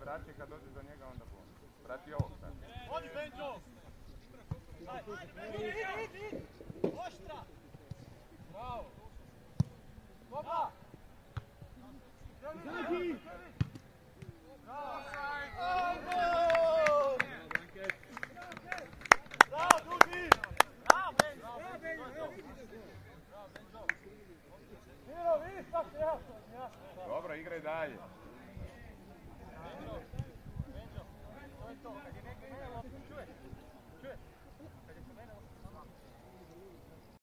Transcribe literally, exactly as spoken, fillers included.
sačekaj kad dođe do njega onda bom. Prati ovog sad. Odi Benđo! Idi, idi, idi! Oštra! Bravo! Opa! Zađi! Bravo! Bravo, drugi! Bravo, Benđo! Bravo, Benđo! Miro, vidiš kako je jasno, jasno. Dobro, igraj dalje. Benđo, Benđo, to je to. Kad je neko mene loptu, čuje, čuje. Kad je se mene